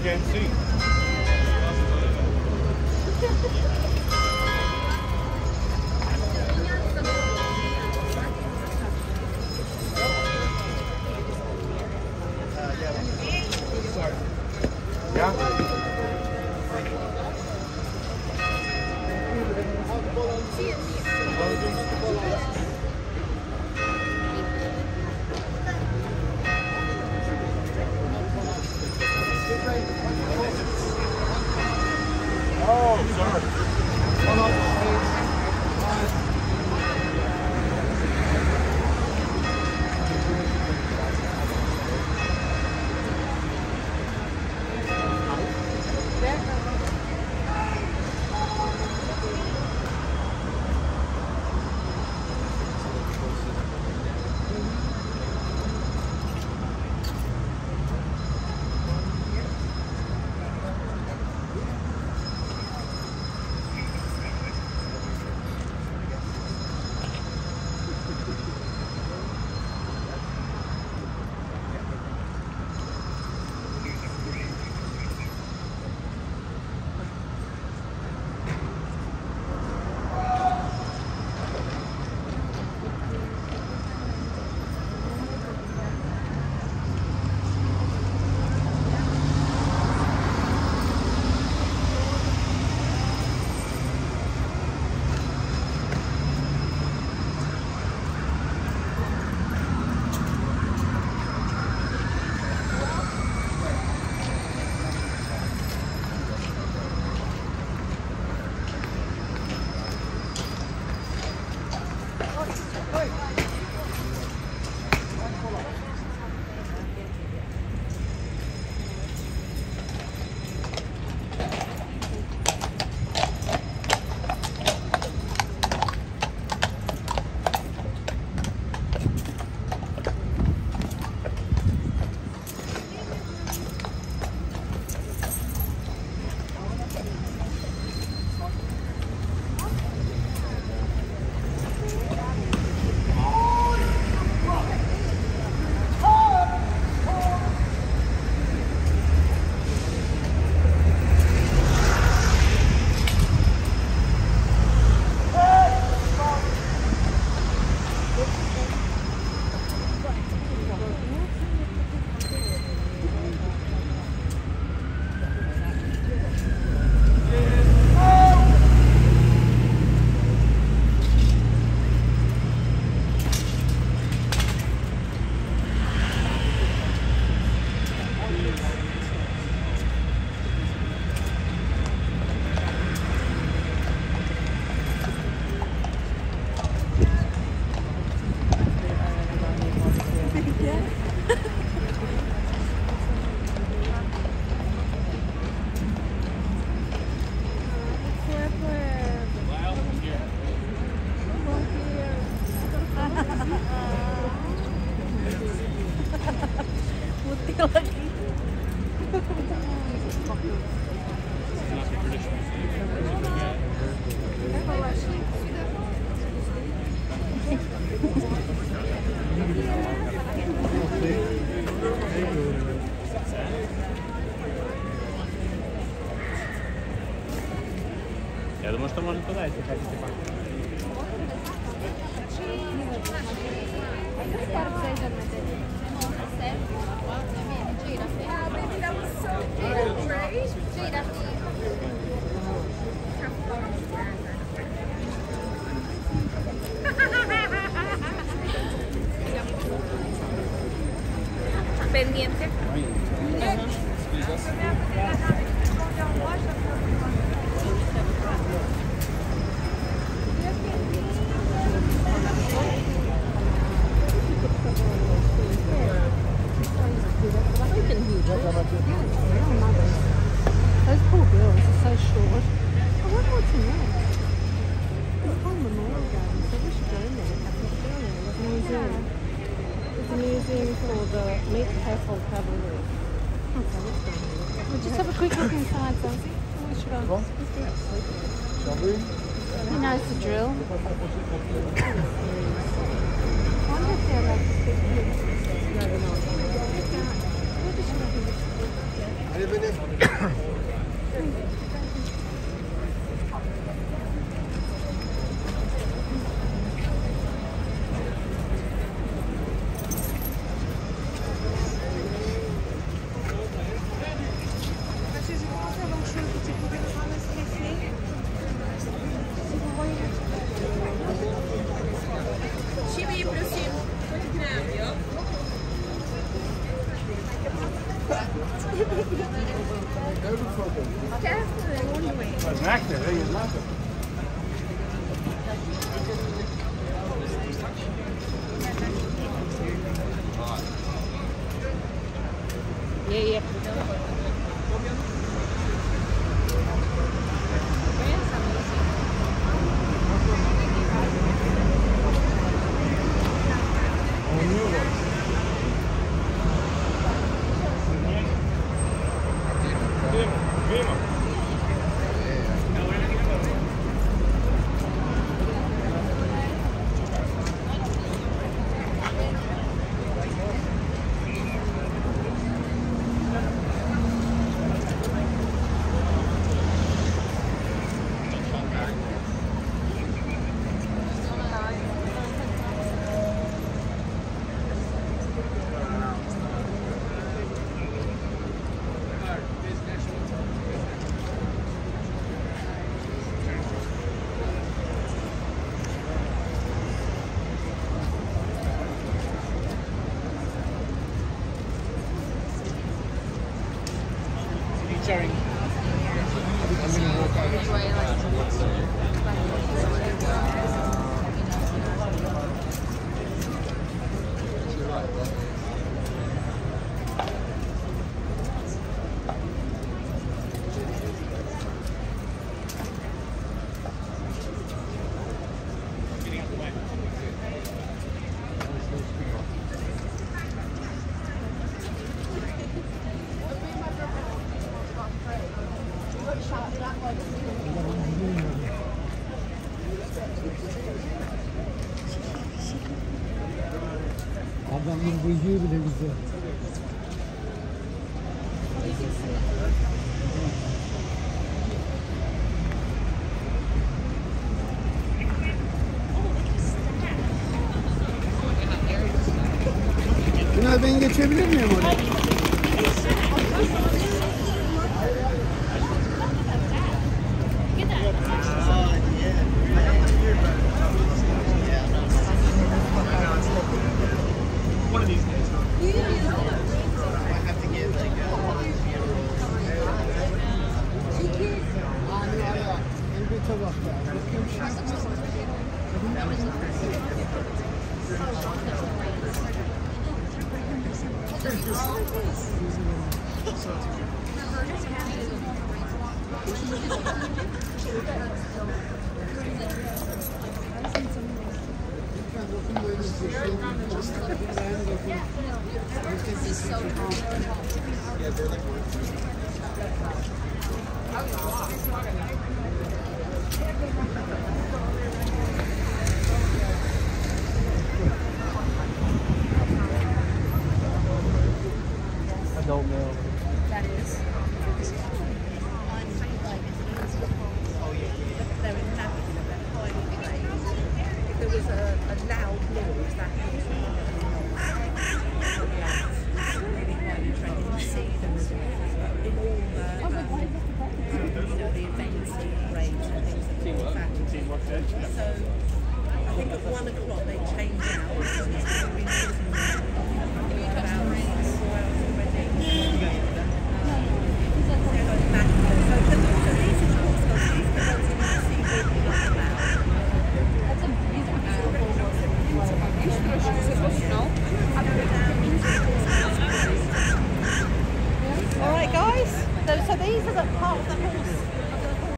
can't see. Я думаю, что можно туда, если хотите. Pendiente. Those poor girls are so short. I wonder what's in there. It's called Memorial Gardens, so we should go in there. It's a museum. It's a museum for the Meet Household Cavalry. Okay, let's go. We'll just have a quick look inside, Sophie. We should go. Shall we? He knows the drill. I wonder if they're like the big kids. No, they're not. Where does she go? Allez, venez. That's an actor, eh? He's an actor. Yeah. Sharing. Adamın bıyığı bile güzel. Günay, ben geçebilir miyim oraya? One of these days. Elbette bak ya. Adult male. That is. They're in nappy, they're highly trained. If there was a loud noise, that was really highly trained. You can see them in all the events and parades and things that Teamwork. are happening. Teamwork there. Yeah. So I think at 1 o'clock they change hours. So it's going to be about 4 hours already. Alright guys, so these are the parts that